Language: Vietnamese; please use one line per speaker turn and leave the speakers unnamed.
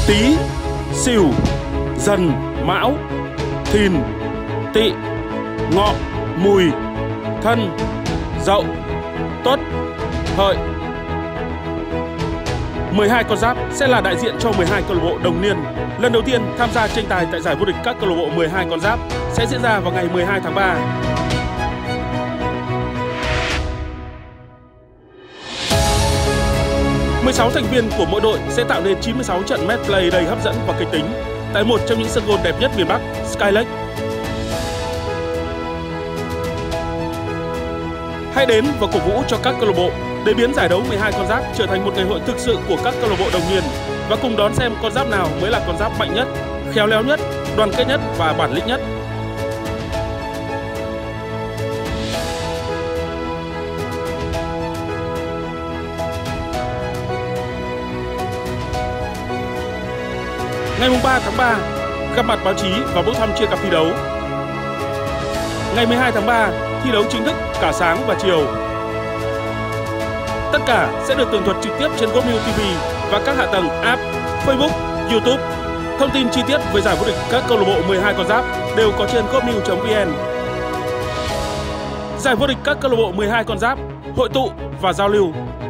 Tý, Sửu, Dần, Mão, Thìn, Tỵ, Ngọ, Mùi, Thân, Dậu, Tuất, Hợi. 12 con giáp sẽ là đại diện cho 12 câu lạc bộ đồng niên. Lần đầu tiên tham gia tranh tài tại giải vô địch các câu lạc bộ 12 con giáp sẽ diễn ra vào ngày 12 tháng 3. Sáu thành viên của mỗi đội sẽ tạo nên 96 trận match play đầy hấp dẫn và kịch tính tại một trong những sân golf đẹp nhất miền Bắc, Sky Lake. Hãy đến và cổ vũ cho các câu lạc bộ để biến giải đấu 12 con giáp trở thành một ngày hội thực sự của các câu lạc bộ đồng niên và cùng đón xem con giáp nào mới là con giáp mạnh nhất, khéo léo nhất, đoàn kết nhất và bản lĩnh nhất. Ngày 3 tháng 3, gặp mặt báo chí và bốc thăm chia cặp thi đấu. Ngày 12 tháng 3, thi đấu chính thức cả sáng và chiều. Tất cả sẽ được tường thuật trực tiếp trên Golf News TV và các hạ tầng app, Facebook, YouTube. Thông tin chi tiết về giải vô địch các câu lạc bộ 12 con giáp đều có trên golfnews.vn. Giải vô địch các câu lạc bộ 12 con giáp, hội tụ và giao lưu.